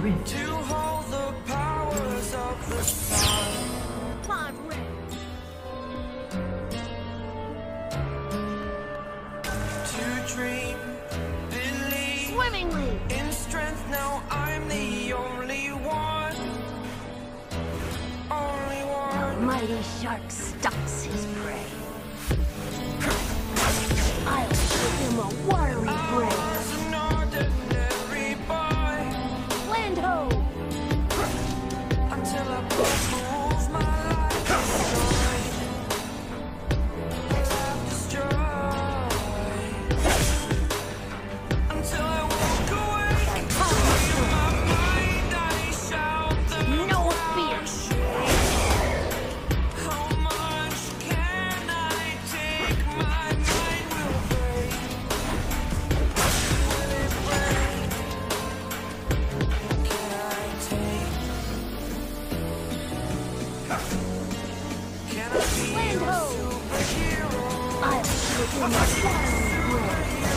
rift. To hold the powers of the sun. I'm ready. To dream, believe Swimmingly. in strength. Now I'm the only one. Only one. Mighty shark stalks his prey. I'll show him a watery I brain. was an ordinary boy Land ho! until I proved my life destroyed. Life destroyed. Until I walk away. In my mind I shout the No fear. How much can I take? My mind will break. Will it break? Can I take? Can I be Land a ho! superhero? I'll show him a watery brain.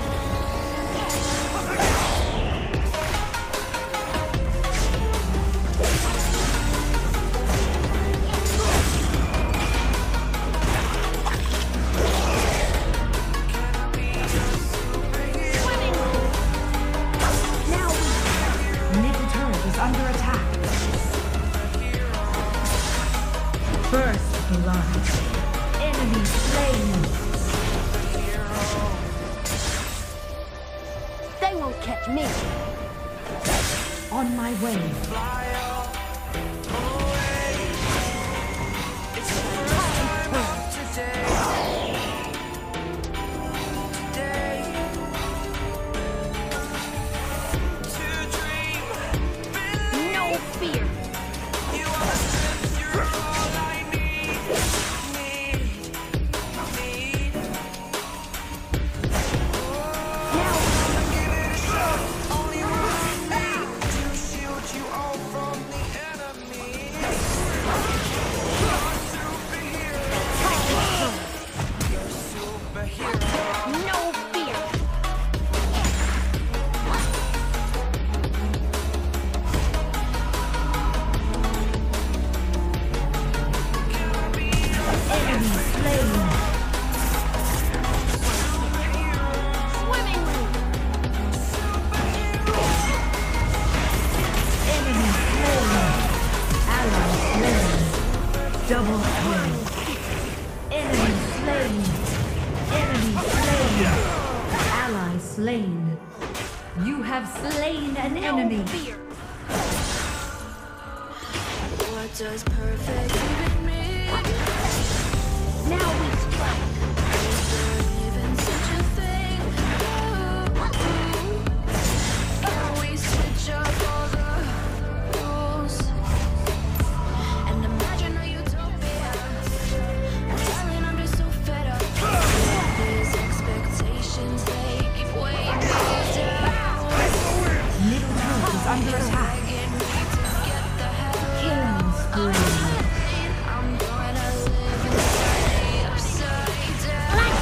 Can I be a superhero? Swimmingly. Now we Middle turret is under attack. First blood. Enemy slain. They won't catch me. On my way. Fly away. It's the first time of today. Today. To dream, believe. No fear. You are the strength, you're all I need. Now Give it a shot. Only one thing to shield you all from the enemy. You're a superhero. You're a superhero. no fear. Can I be a Enemy slain. Swimmingly. Enemy slain. Ally slain. Double kill. Enemy slain. Enemy slain. Ally slain. You have slain an enemy. No fear. What does perfect even mean? Now we strike. Is there even such a thing? Can we switch up all the rules and imagine a utopia? Darling, I'm just so fed up. These expectations, they keep weighing me down. Middle turret is under attack. Begging me to get the hell Killing spree. I'm gonna live inside the upside down.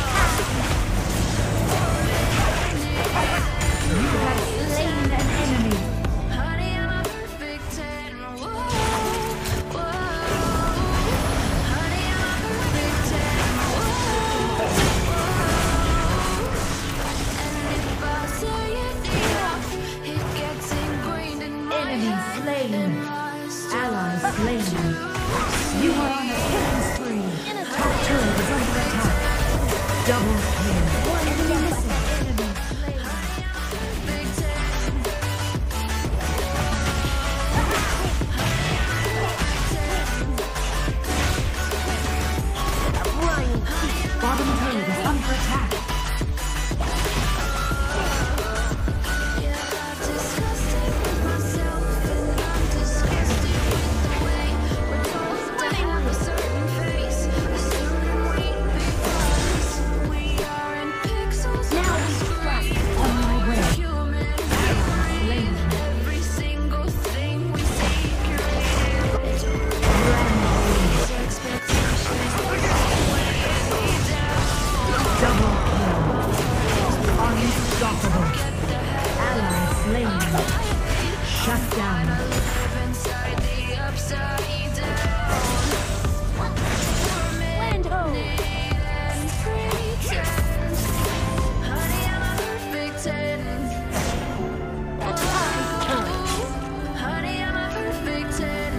You have slain an enemy. Honey, I'm a perfect 10. Whoa, whoa. Honey, I'm a perfect 10. Whoa, whoa. And if I say it enough, it gets ingrained in my Enemy head. slain. And I start Ally slain. You are on a killing spree. Top turret is under attack. Double kill. One enemy missing. Enemy slain. perfect 10. Brian feet. Bottom turret is under attack. Yeah, I've discussed it with myself, and I'm disgusted with the way we're told to have a certain face, a certain weight, because we aren't down. live inside the upside down. Land ho! And pretend, honey, I'm a perfect 10. Honey, I'm a perfect 10.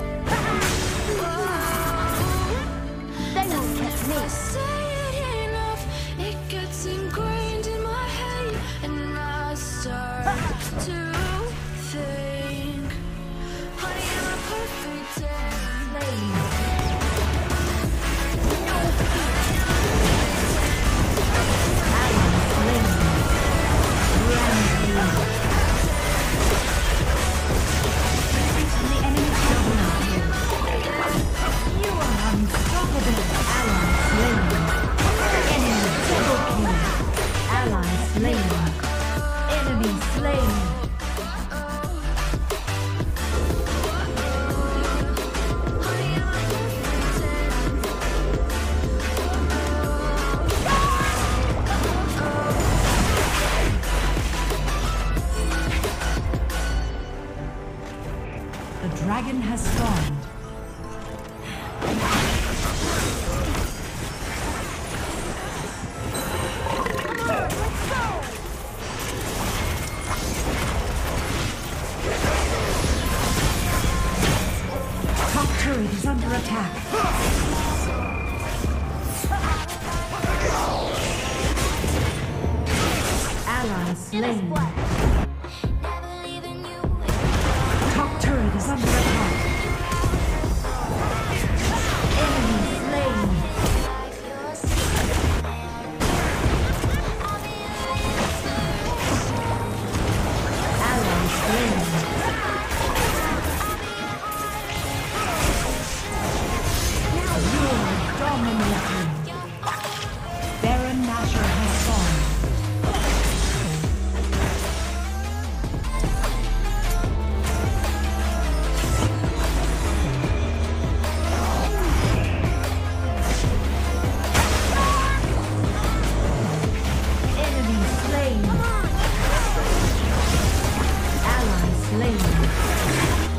They won't catch me. I say it enough, it gets ingrained in my head, and I start to think, honey, I'm a perfect 10. You are unstoppable. Ally slain. Enemy double kill. Ally slain. Enemy slain. The dragon has spawned. Top turret is under attack. Ally slain. Never leaving you. Top turret is under attack. Enemy slain. Ally slain. You're dominating. Baron Nashor has fallen. Enemy slain. Ally slain.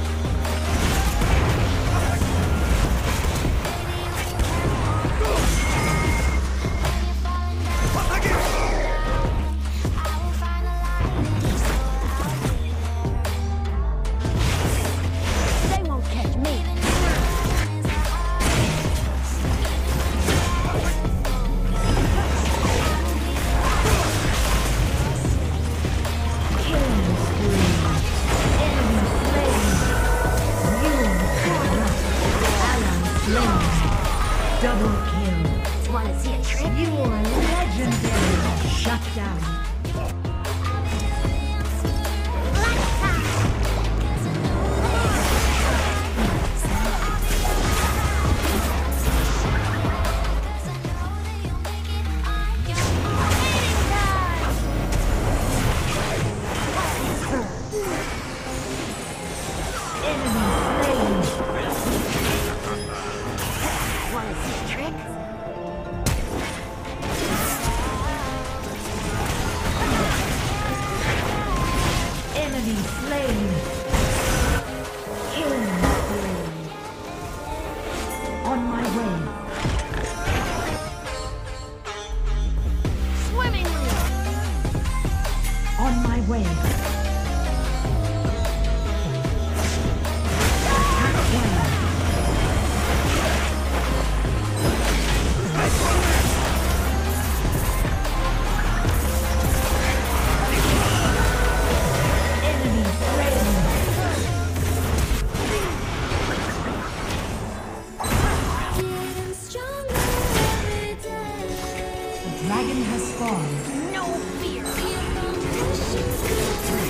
They won't catch me. Killing spree. Enemy slain. You ally slain. Double kill. Wanna see a trick? You are legendary. Shut down. Enemy slain. Wanna see a trick? Enemy slain. Killing spree. On my way. Swimmingly. On my way. Attack them. Enemy slain. Getting stronger every day. The dragon has spawned. No fear. Keep on pushing through.